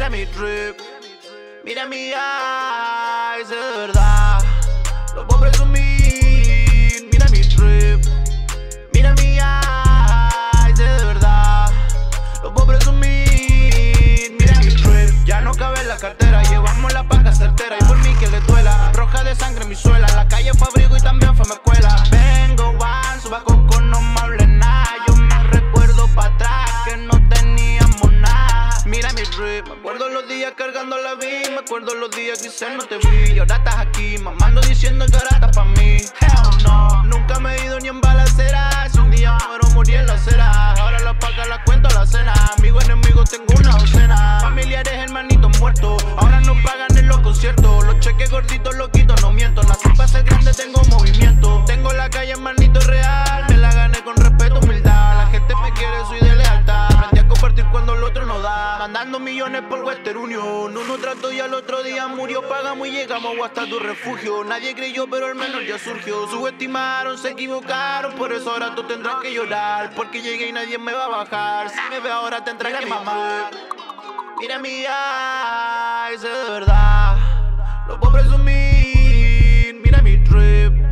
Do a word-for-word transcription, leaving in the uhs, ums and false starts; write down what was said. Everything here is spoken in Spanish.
Mira mi drip, mira mi eyes, de verdad. Lo puedo presumir. Mira mi drip, mira mi eyes, de verdad. Lo puedo presumir. Mira mi drip, ya no cabe en la cartera. Llevamos la paca certera y por mí que le duela. Roja de sangre mi suela. La calle fue abrigo y también fue mi escuela. Vengo, van, suba coco, no me hable nada. Yo me recuerdo pa' atrás que no teníamos nada. Mira mi drip, me acuerdo los días cargando la vida. Me acuerdo los días que quizás no te vi. Y ahora estás aquí, mamando diciendo que ahora estás pa' mí. Hell no, nunca me he ido ni en balacera. Si un día muero, morí en la acera. Ahora la paga la cuento la cena. Amigo, enemigo, tengo una docena. Familiares, hermanitos muertos. Ahora no pagan en los conciertos. Los cheques gorditos, loquitos, no miento. Nací para ser grande, tengo movimiento. Tengo la calle, hermanito real. Me la gané con respeto, humildad. La gente me quiere, soy de lealtad. Aprendí a compartir cuando el otro no da. Mandando millones por Western Union. Uno trató y al otro día murió. Pagamos y llegamos hasta tu refugio. Nadie creyó, pero al menos ya surgió. Subestimaron, se equivocaron. Por eso ahora tú tendrás que llorar. Porque llegué y nadie me va a bajar. Si me ve ahora tendrás que mamar. Mira mi eyes, de verdad. Lo puedo presumir. Mira mi drip.